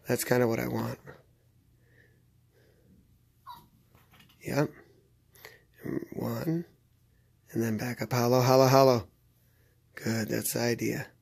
That's kind of what I want. Yep. 1. And then back up hollow, hollow, hollow. Good, that's the idea.